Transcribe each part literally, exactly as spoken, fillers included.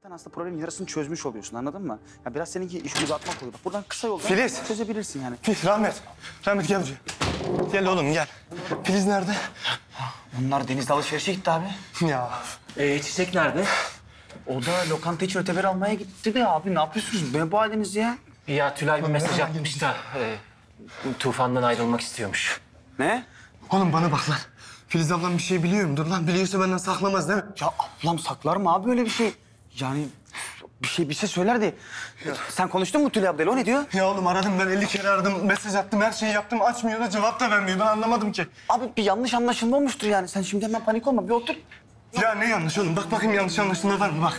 Sen aslında problemin yarısını çözmüş oluyorsun, anladın mı? Ya biraz seninki işi uzatmak oluyor. Bak buradan kısa yoldan Filiz! çözebilirsin yani. Filiz, Rahmet. Rahmet gel buraya. Gel oğlum gel. Filiz nerede? Bunlar denizde alışverişe gitti abi. Ya. Ee, Çiçek nerede? O da lokanta için öteber almaya gitti de abi ne yapıyorsunuz? Ne bu haliniz ya? Ya Tülay bir mesaj atmış da e, Tufan'dan ayrılmak istiyormuş. Ne? Oğlum bana bak lan. Filiz ablam bir şey biliyor mudur lan? Biliyorsa benden saklamaz değil mi? Ya ablam saklar mı abi öyle bir şey? Yani bir şey bir şey söylerdi. Sen konuştun mu Tülay ablayla? O ne diyor? Ya oğlum aradım ben elli kere aradım. Mesaj attım her şeyi yaptım. Açmıyor da cevap da vermiyor. Ben anlamadım ki. Abi bir yanlış anlaşılma olmuştur yani. Sen şimdi hemen panik olma. Bir otur. Ya ne yanlış oğlum? Bak bakayım yanlış anlaşılma var mı? Bak.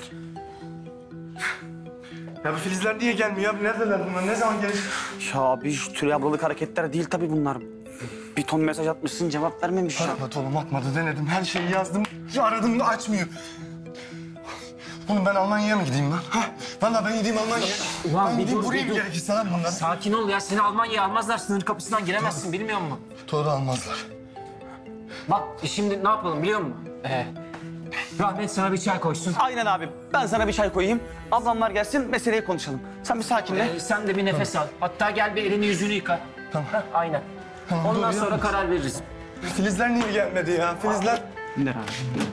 Ya bu Filizler niye gelmiyor abi? Neredeler bunlar? Ne zaman gelecek? Ya abi şu Tülay ablalık hareketler değil tabii bunlar. Bir ton mesaj atmışsın cevap vermemiş ya. Atmadı oğlum atmadı denedim. Her şeyi yazdım. Aradım da açmıyor. Oğlum ben Almanya'ya mı gideyim lan? Ha? Vallahi ben gideyim Almanya'ya. Ulan Ben bir gideyim dur, vurayım bir dur. gerekirse lan bunları. Sakin ol ya. Seni Almanya'ya almazlar. Sınır kapısından giremezsin. Bilmiyor musun? Doğru almazlar. Bak şimdi ne yapalım biliyor musun? Ee, Rahmet sana bir çay koysun. Aynen abi. Ben sana bir çay koyayım. Ablamlar gelsin meseleyi konuşalım. Sen bir sakinle. Ee, sen de bir nefes al. Hatta gel bir elini yüzünü yıka. Tamam. Heh, aynen. Tamam, Ondan dur, sonra yalnız. karar veririz. Filizler niye gelmedi ya? Filizler... İndir abi.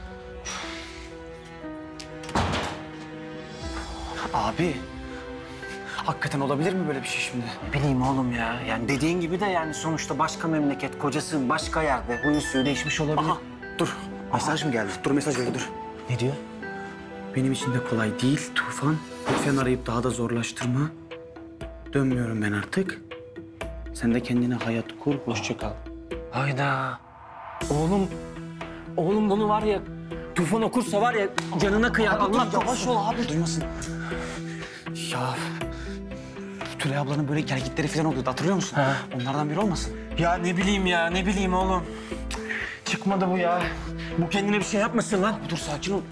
Abi. Hakikaten olabilir mi böyle bir şey şimdi? Ne bileyim oğlum ya. Yani dediğin gibi de yani sonuçta başka memleket, kocası başka yerde. Huyu suyu değişmiş olabilir. Aha dur. Mesaj mı geldi? Dur mesaj geldi dur. Ne diyor? Benim için de kolay değil Tufan. Lütfen arayıp daha da zorlaştırma. Dönmüyorum ben artık. Sen de kendine hayat kur, hoşça kal. Hayda. Oğlum, oğlum bunu var ya, Tufan okursa var ya canına kıyar. Abi Allah dur, yavaş korusun. ol abi. Duymasın. Ya Tülay ablanın böyle gelgitleri falan oluyordu hatırlıyor musun? Ha. Onlardan biri olmasın? Ya ne bileyim ya, ne bileyim oğlum. Çıkmadı bu ya. Bu kendine bir şey yapmasın lan. Dur sakin ol.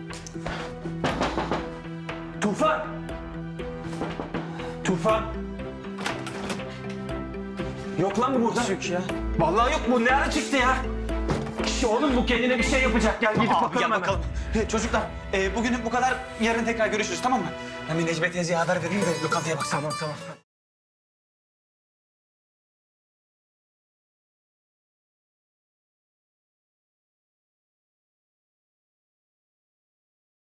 Tufan! Tufan! Yok lan bu burada. Çık ya. Vallahi yok bu. Ne ara çıktı ya? Şş, oğlum bu kendine bir şey yapacak. Gel gidip Abi, bakalım gel hemen. bakalım. He, çocuklar e, bugünlük bu kadar. Yarın tekrar görüşürüz tamam mı? Ben bir Necmet teyzeye haber vereyim de lokantaya baksam. Tamam tamam.